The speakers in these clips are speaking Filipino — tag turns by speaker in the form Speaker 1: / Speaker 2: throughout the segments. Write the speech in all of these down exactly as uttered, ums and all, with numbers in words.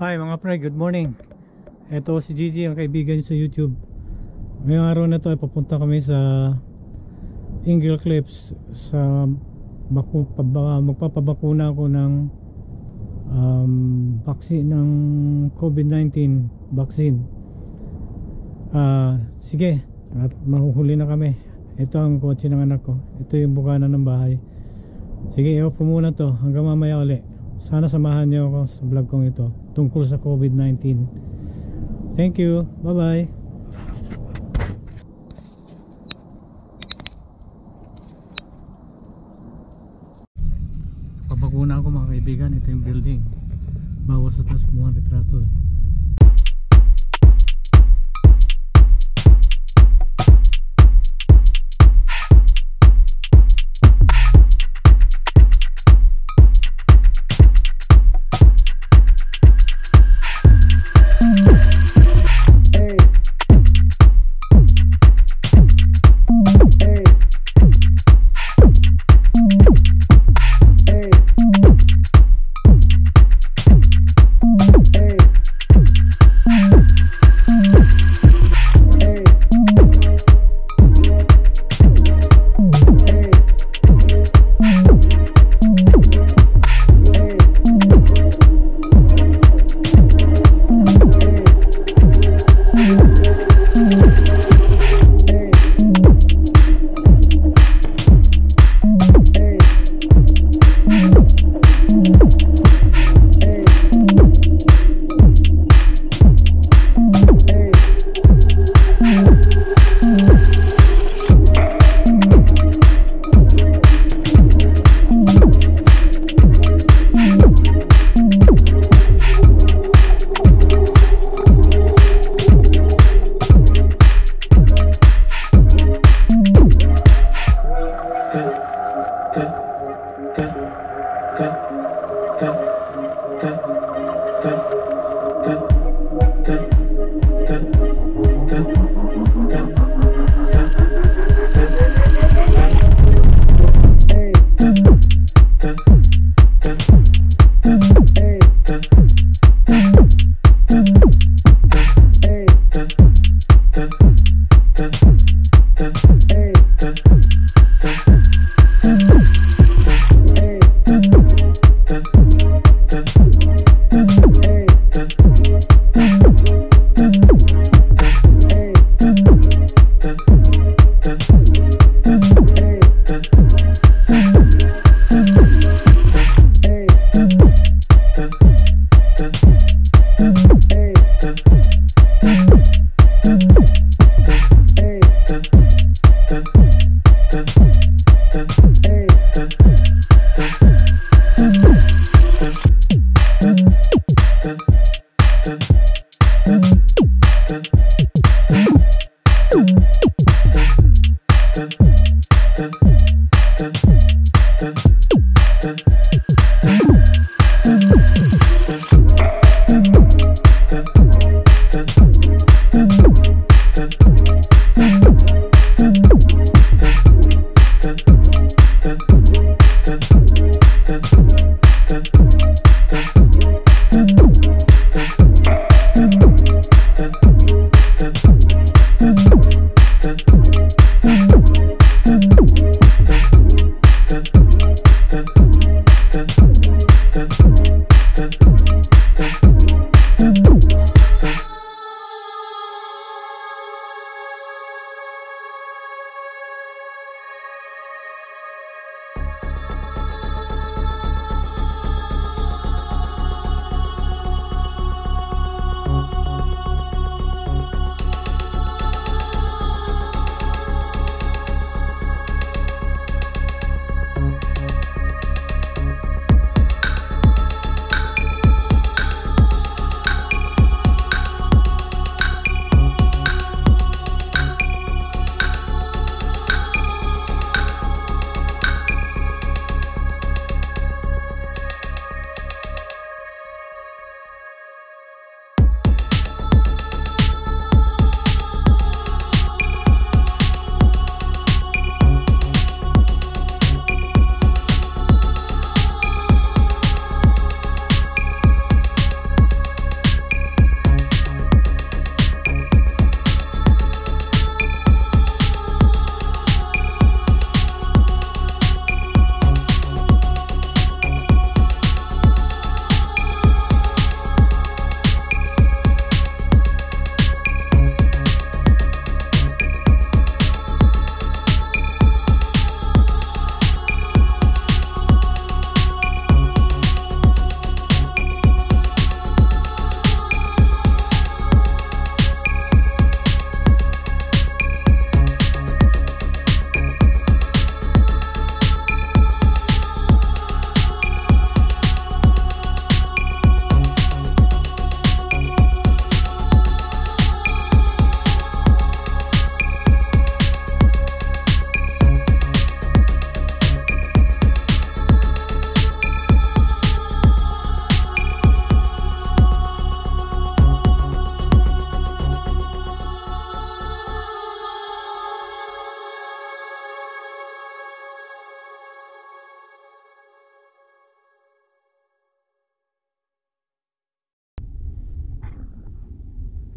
Speaker 1: Hi mga pre, good morning. Ito si Gigi, ang kaibigan nyo sa YouTube. Ngayong araw na to ay papunta kami sa Ingle Cliffs sa baku, pabaka, magpapabakuna ako ng um, vaccine ng COVID nineteen vaccine. uh, Sige, at mahuhuli na kami. Ito ang kotse ng anak ko. Ito yung bukana ng bahay. Sige, i-off po muna to hanggang mamaya uli. Sana samahan niyo ako sa vlog kong ito tungkol sa COVID nineteen. Thank you, bye bye. Pabakuna ako mga kaibigan. Ito yung building. Bawal sa taas kumuha ng retrato eh.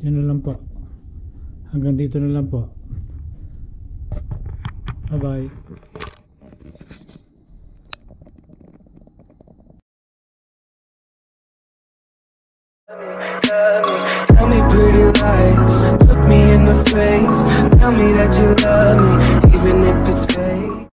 Speaker 1: yun na lang po, hanggang dito na lang po. Bye bye.
Speaker 2: Tell me pretty lies, look me in the face, tell me that you love me, even if it's fake.